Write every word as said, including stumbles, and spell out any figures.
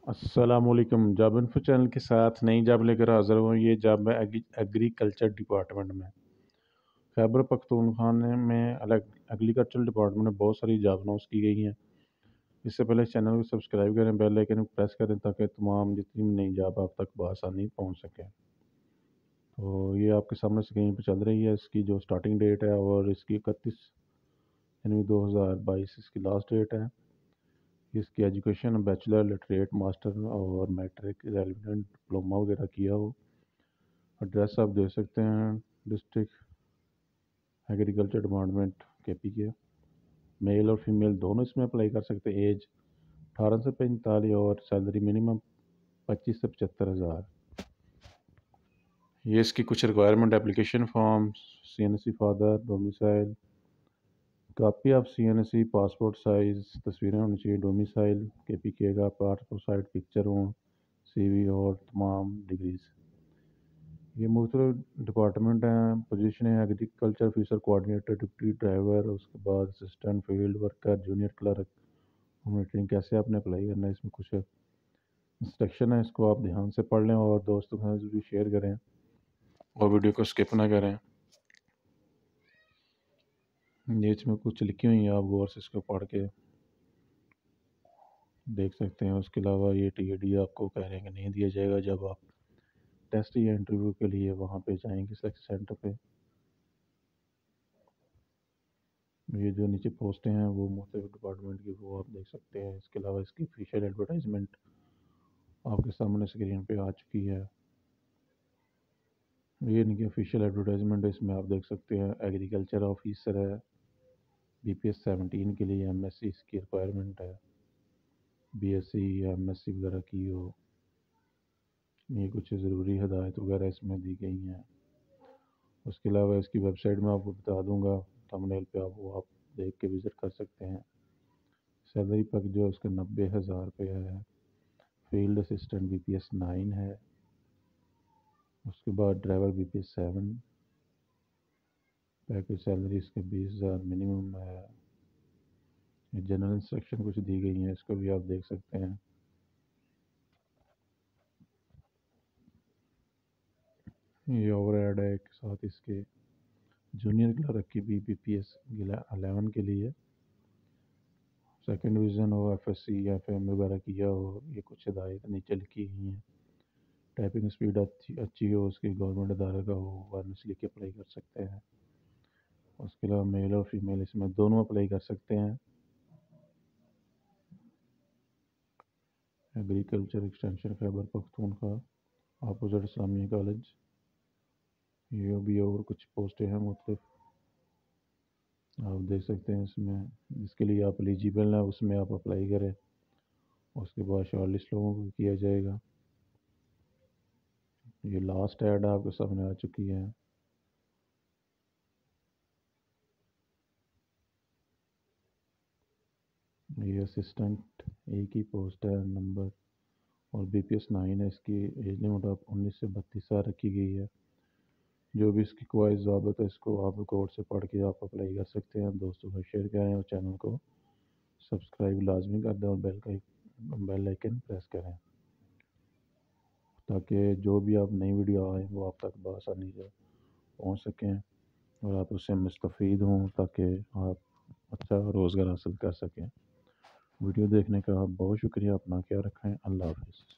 السلام علیکم job info channel کے ساتھ نئی جاب لے کر حاضر ہوں۔ یہ جاب میں ایگریکلچر ڈپارٹمنٹ میں خیبر پختونخوا میں ایگریکلچر ڈپارٹمنٹ میں بہت ساری جاب اناؤنس کی گئی ہیں۔ اس سے پہلے چینل کو سبسکرائب کریں، بیل آئیکن کو پریس کریں تاکہ تمام جتنی بھی نئی جاب آپ تک بآسانی پہنچ سکیں۔ تو یہ آپ کے سامنے اسکرین پہ چل رہی ہے، اس کی جو سٹارٹنگ ڈیٹ ہے اور اس کی اکتیس جنوری دو ہزار بائیس اس کی لاسٹ ڈیٹ ہے۔ اس کی ایجوکیشن بیچلر، لٹریٹ، ماسٹر اور میٹرک ریلیونٹ ڈپلوما وغیرہ کیا ہو۔ ایڈریس آپ دیکھ سکتے ہیں، ڈسٹرکٹ ایگریکلچر ڈپارٹمنٹ کے پی کے۔ میل اور فیمیل دونوں اس میں اپلائی کر سکتے ہیں۔ ایج اٹھارہ سے پینتالیس اور سیلری منیمم پچیس سے پچہتر ہزار۔ یہ اس کی کچھ requirement: application form, C N C father, domicile, copy of C N C, passport size تصویریں ہونی چاہیے، ڈومیسائل کے پی کے کا پاسپورٹ سائز پکچر ہوں، سی وی اور تمام ڈگریز۔ یہ مختلف ڈپارٹمنٹ ہیں۔ پوزیشن ہے agriculture officer, coordinator, deputy driver, اس کے بعد assistant field worker, junior clerk. Monitoring کیسے آپ نے اپلائی کرنا ہے، اس میں کچھ انسٹرکشن ہے، اس کو آپ دھیان سے پڑھ لیں اور دوستوں کے ساتھ بھی شیئر کریں اور ویڈیو کو اسکپ نہ کریں۔ یہ اس میں کچھ لکھی ہوئی ہیں، آپ غور سے اس کو پڑھ کے دیکھ سکتے ہیں۔ اس کے علاوہ یہ ٹی اے ڈی آپ کو کہہ رہے ہیں کہ نہیں دیا جائے گا جب آپ ٹیسٹ یا انٹرویو کے لیے وہاں پہ جائیں گے سلیکشن سینٹر پہ۔ یہ جو نیچے پوسٹیں ہیں وہ مختلف ڈپارٹمنٹ کی، وہ آپ دیکھ سکتے ہیں۔ اس کے علاوہ اس کی آفیشیل ایڈورٹائزمنٹ آپ کے سامنے اسکرین پہ آ چکی ہے۔ یہ ان کی آفیشیل ایڈورٹائزمنٹ ہے، اس میں آپ دیکھ سکتے ہیں ایگریکلچر آفیسر ہے، بی پی ایس سیونٹین کے لیے ایم ایس سی اس کی ریکوائرمنٹ ہے، بی ایس سی یا ایم ایس سی وغیرہ کی ہو۔ یہ کچھ ضروری ہدایت وغیرہ اس میں دی گئی ہیں۔ اس کے علاوہ اس کی ویب سائٹ میں آپ کو بتا دوں گا، تھمبنیل پہ آپ وہ آپ دیکھ کے وزٹ کر سکتے ہیں۔ سیلری پیک جو اس کا نبے ہزار روپے ہے۔ Field assistant B P S nine ہے۔ اس کے بعد driver B P S seven, package salary اس کے بیس ہزار منیمم ہے۔ جنرل انسٹرکشن کچھ دی گئی ہیں، اس کو بھی آپ دیکھ سکتے ہیں۔ یہ اوور ایڈ ہے ایک ساتھ اس کے جونیئر کلرک کی بھی بی پی ایس الیون کے لیے، سیکنڈ ڈویژن ہو، ایف ایس سی یا ایف ایم وغیرہ کیا ہو۔ یہ کچھ ہدایت نیچے لکھی ہوئی ہیں۔ ٹائپنگ اسپیڈ اچھی اچھی ہو، اس کی گورنمنٹ ادارے کا ہو، وائرنس لکھ کے اپلائی کر سکتے ہیں۔ اس کے علاوہ میل اور فیمیل اس میں دونوں اپلائی کر سکتے ہیں۔ Agriculture extension Khyber Pakhtunkhwa, opposite Islamia college. یہ بھی اور کچھ پوسٹیں ہیں مختلف، آپ دیکھ سکتے ہیں۔ اس میں جس کے لیے آپ ایلیجیبل ہیں اس میں آپ اپلائی کریں، اس کے بعد شارٹ لسٹ لوگوں کو کیا جائے گا۔ یہ لاسٹ ایڈ آپ کے سامنے آ چکی ہے۔ یہ اسسٹنٹ ایک ہی پوسٹ ہے، نمبر اور بی پی ایس نائن ہے۔ اس کی ایج لمٹ آپ انیس سے بتیس سال رکھی گئی ہے۔ جو بھی اس کی کوئی ضابط ہے، اس کو آپ ریکارڈ سے پڑھ کے آپ اپلائی کر سکتے ہیں۔ دوستوں کو شیئر کریں اور چینل کو سبسکرائب لازمی کر دیں اور بیل کا بیل آئیکن پریس کریں تاکہ جو بھی آپ نئی ویڈیو آئیں وہ آپ تک بآسانی سے پہنچ سکیں اور آپ اس سے مستفید ہوں، تاکہ آپ اچھا روزگار حاصل کر سکیں۔ ویڈیو دیکھنے کا بہت شکریہ۔ اپنا خیال رکھیں۔ اللہ حافظ۔